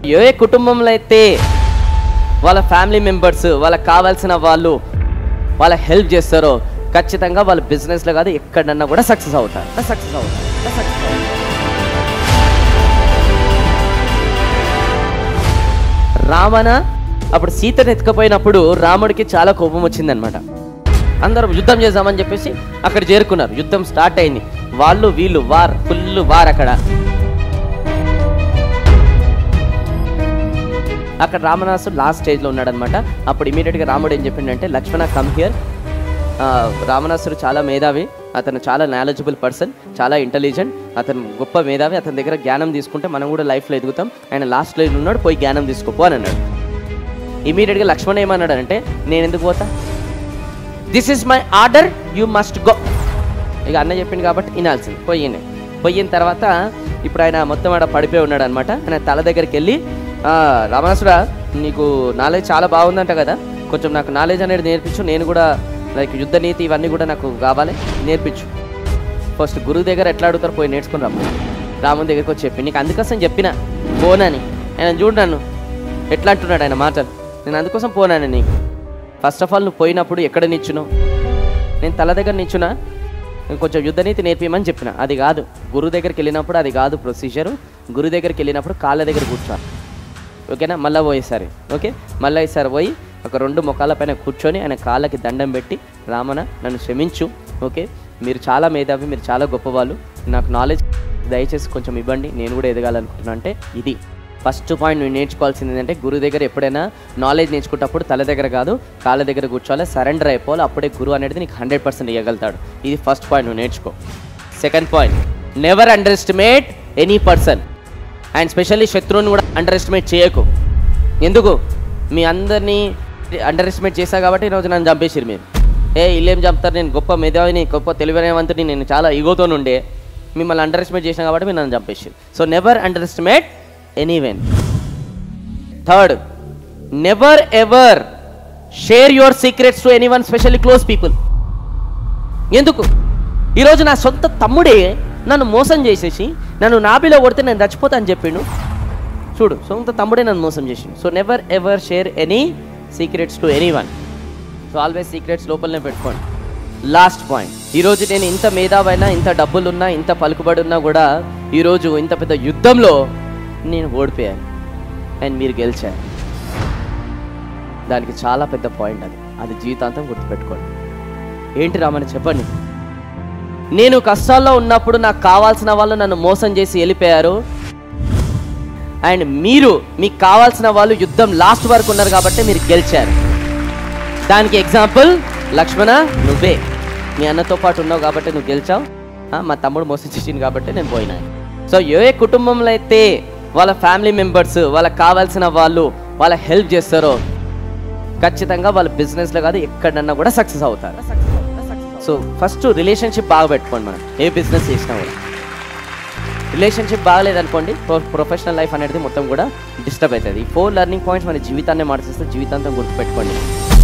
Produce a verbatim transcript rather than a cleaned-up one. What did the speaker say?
ఏ కుటుంబంలో అయితే వాళ్ళ ఫ్యామిలీ మెంబర్స్ వాళ్ళకి కావాల్సిన వాళ్ళు వాళ్ళ హెల్ప్ చేస్తారో ఖచ్చితంగా వాళ్ళ బిజినెస్లో కాదు ఎక్కడన్నా కూడా సక్సెస్ అవుతారు సక్సెస్ అవుతారు సక్సెస్ అవుతారు రావణ అప్పుడు సీతను ఎత్తుకపోయినప్పుడు రాముడికి చాలా కోపం వచ్చిందనమాట. అందరూ యుద్ధం చేద్దామని చెప్పేసి అక్కడ చేరుకున్నారు. యుద్ధం స్టార్ట్ అయింది. వాళ్ళు వీళ్ళు వార్ ఫుల్ వార్. అక్కడ అక్కడ రావణాసుడు లాస్ట్ స్టేజ్లో ఉన్నాడనమాట. అప్పుడు ఇమీడియట్గా రాముడు ఏం చెప్పిండంటే, లక్ష్మణ కమ్ హియర్. రావణాసుడు చాలా మేధావి, అతను చాలా నాలెడ్జబుల్ పర్సన్, చాలా ఇంటెలిజెంట్, అతను గొప్ప మేధావి, అతని దగ్గర జ్ఞానం తీసుకుంటే మనం కూడా లైఫ్లో ఎదుగుతాం, ఆయన లాస్ట్ స్టేజ్లో ఉన్నాడు, పోయి జ్ఞానం తీసుకోపో అని అన్నాడు. ఇమీడియట్గా లక్ష్మణ ఏమన్నాడు అంటే, నేను ఎందుకు పోతా, this is my order, you must go. ఇక అన్న చెప్పింది కాబట్టి వినాల్సింది. పోయిన పోయిన తర్వాత ఇప్పుడు ఆయన మొత్తం ఆడ పడిపోయి ఉన్నాడు అనమాట. ఆయన తల దగ్గరికి వెళ్ళి, రావణాసుడా నీకు నాలెడ్జ్ చాలా బాగుందంట కదా, కొంచెం నాకు నాలెడ్జ్ అనేది నేర్పించు, నేను కూడా లైక్ యుద్ధ నీతి ఇవన్నీ కూడా నాకు కావాలి, నేర్పించు. ఫస్ట్ గురువు దగ్గర ఎట్లా అడుగుతారు, పోయి నేర్చుకుని రమ్మ. రాముని దగ్గరికి వచ్చి చెప్పి, నీకు అందుకోసం చెప్పిన పోనని. ఆయన చూడు నన్ను ఎట్లా అంటున్నాడు ఆయన మాటలు, నేను అందుకోసం పోనాను నీకు. ఫస్ట్ ఆఫ్ ఆల్ నువ్వు పోయినప్పుడు ఎక్కడ నిచ్చున్నావు, నేను తల దగ్గర నిచ్చునా, నేను కొంచెం యుద్ధ నీతి నేర్పిమని చెప్పిన. అది కాదు, గురువు దగ్గరికి వెళ్ళినప్పుడు అది కాదు ప్రొసీజరు. గురువు దగ్గరికి వెళ్ళినప్పుడు కాళ్ళ దగ్గర కూర్చోాలి, ఓకేనా. మళ్ళీ పోయేసారి ఓకే, మళ్ళీ ఈసారి పోయి ఒక రెండు మొక్కల పైన కూర్చొని ఆయన కాళ్ళకి దండం పెట్టి, రామన నన్ను క్షమించు, ఓకే మీరు చాలా మేధావి, మీరు చాలా గొప్పవాళ్ళు, నాకు నాలెడ్జ్ దయచేసి కొంచెం ఇవ్వండి, నేను కూడా ఎదగాలనుకుంటున్నా అంటే. ఇది ఫస్ట్ పాయింట్ నువ్వు నేర్చుకోవాల్సింది ఏంటంటే, గురువు దగ్గర ఎప్పుడైనా నాలెడ్జ్ నేర్చుకున్నప్పుడు తల దగ్గర కాదు కాళ్ళ దగ్గర కూర్చోవాలి, సరెండర్ అయిపోవాలి, అప్పుడే గురువు అనేది నీకు హండ్రెడ్ పర్సెంట్ ఇవ్వగలుగుతాడు. ఇది ఫస్ట్ పాయింట్, నువ్వు నేర్చుకో. Second point, never underestimate any person, and specially శత్రువుని కూడా అండర్ ఎస్టిమేట్ చేయకు. ఎందుకు, మీ అందరినీ అండర్ ఎస్టిమేట్ చేశా కాబట్టి ఈరోజు నన్ను చంపేసిరు మీరు. ఏ ఇల్లేం చంపుతారు, నేను గొప్ప మేధావిని, గొప్ప తెలివైనవంతుని, నేను చాలా ఈగోతో ఉండే మిమ్మల్ని అండర్ ఎస్టిమేట్ చేసినా కాబట్టి మీరు నన్ను చంపేసిరు. So never underestimate anyone. Third, never ever share your secrets to anyone, specially close people. ఎందుకు, ఈరోజు నా సొంత తమ్ముడే నన్ను మోసం చేసేసి నన్ను నాభిలో కొడితే నేను చచ్చిపోతా అని చెప్పిండు. చూడు, సొంత తమ్ముడే నన్ను మోసం చేసిండు. So never ever share any secrets to anyone. So always secrets లోపలనే పెట్టుకోండి. లాస్ట్ పాయింట్, ఈరోజు నేను ఇంత మేధావైనా, ఇంత డబ్బులున్నా, ఇంత పలుకుబడి ఉన్నా కూడా ఈరోజు ఇంత పెద్ద యుద్ధంలో నేను ఓడిపోయాను అండ్ మీరు గెలిచారు. దానికి చాలా పెద్ద పాయింట్ అది, అది జీవితాంతం గుర్తుపెట్టుకోండి. ఏంటి రామని చెప్పండి. నేను కష్టాల్లో ఉన్నప్పుడు నాకు కావాల్సిన వాళ్ళు నన్ను మోసం చేసి వెళ్ళిపోయారు, అండ్ మీరు మీకు కావాల్సిన వాళ్ళు యుద్ధం లాస్ట్ వరకు ఉన్నారు కాబట్టి మీరు గెలిచారు. దానికి ఎగ్జాంపుల్ లక్ష్మణ, నువ్వే. మీ అన్నతో పాటు ఉన్నావు కాబట్టి నువ్వు గెలిచావు, మా తమ్ముడు మోసం చేసింది కాబట్టి నేను పోయినా. సో ఏ కుటుంబంలో అయితే వాళ్ళ ఫ్యామిలీ మెంబర్స్ వాళ్ళకి కావాల్సిన వాళ్ళు వాళ్ళ హెల్ప్ చేస్తారో ఖచ్చితంగా వాళ్ళ బిజినెస్లో కాదు ఎక్కడన్నా కూడా సక్సెస్ అవుతారు. సో ఫస్ట్ రిలేషన్షిప్ బాగా పెట్టుకోండి. మనం ఏ బిజినెస్ చేసినా కూడా రిలేషన్షిప్ బాగలేదనుకోండి, ప్రొ ప్రొఫెషనల్ లైఫ్ అనేది మొత్తం కూడా డిస్టర్బ్ అవుతుంది. ఈ ఫోర్ లెర్నింగ్ పాయింట్స్ మన జీవితాన్ని మార్చేస్తే జీవితాంతం గుర్తుపెట్టుకోండి.